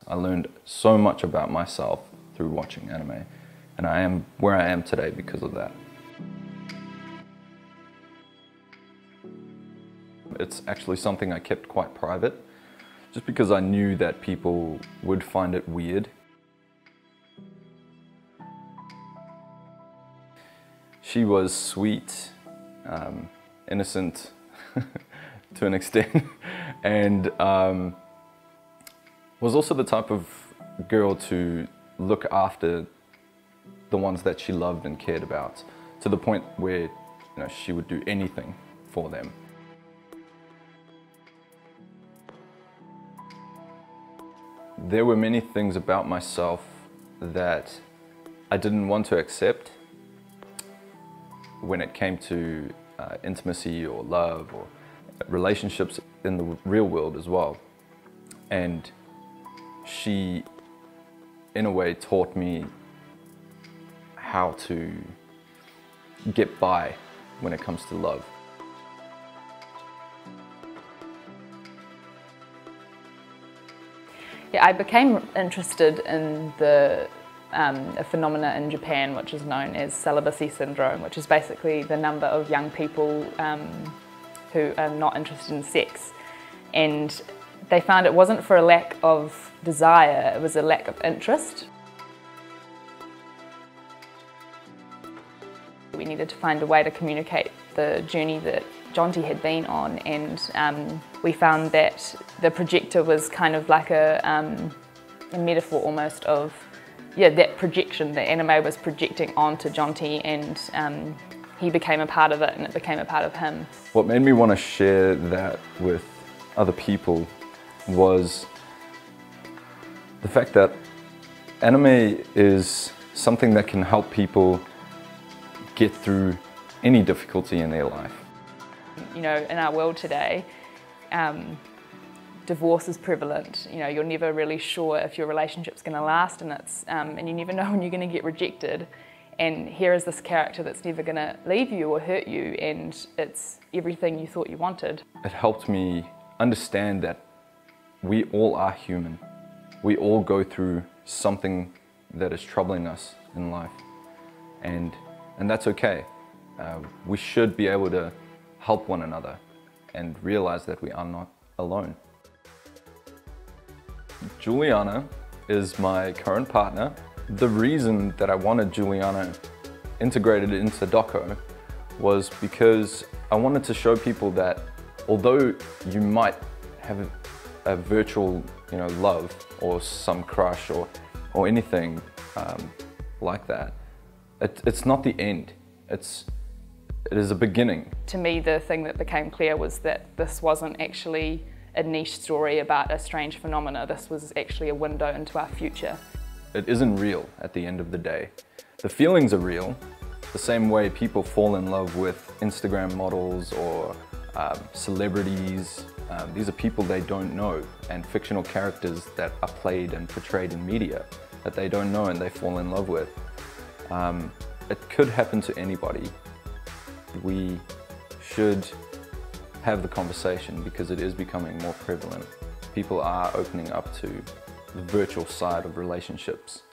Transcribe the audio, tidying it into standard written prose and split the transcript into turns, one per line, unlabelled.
I learned so much about myself through watching anime, and I am where I am today because of that. It's actually something I kept quite private, just because I knew that people would find it weird. She was sweet, innocent to an extent, and was also the type of girl to look after the ones that she loved and cared about, to the point where she would do anything for them. There were many things about myself that I didn't want to accept when it came to intimacy or love or relationships in the real world as well. And she, in a way, taught me how to get by when it comes to love.
Yeah, I became interested in a phenomena in Japan which is known as celibacy syndrome, which is basically the number of young people who are not interested in sex. And they found it wasn't for a lack of desire, it was a lack of interest. We needed to find a way to communicate the journey that Jonty had been on, and we found that the projector was kind of like a metaphor almost of that projection. The anime was projecting onto Jonty, and he became a part of it and it became a part of him.
What made me want to share that with other people was the fact that anime is something that can help people get through any difficulty in their life.
In our world today, divorce is prevalent. You're never really sure if your relationship's going to last, and you never know when you're going to get rejected. And here is this character that's never going to leave you or hurt you, and it's everything you thought you wanted.
It helped me understand that we all are human. We all go through something that is troubling us in life, and that's okay. We should be able to help one another and realize that we are not alone. Juliana is my current partner. The reason that I wanted Juliana integrated into Doco was because I wanted to show people that although you might have a virtual love or some crush or anything like that, it's not the end. It is a beginning.
To me, the thing that became clear was that this wasn't actually a niche story about a strange phenomena. This was actually a window into our future.
It isn't real at the end of the day. The feelings are real, the same way people fall in love with Instagram models or celebrities. These are people they don't know, and fictional characters that are played and portrayed in media that they don't know and they fall in love with. It could happen to anybody. We should have the conversation because it is becoming more prevalent. People are opening up to the virtual side of relationships.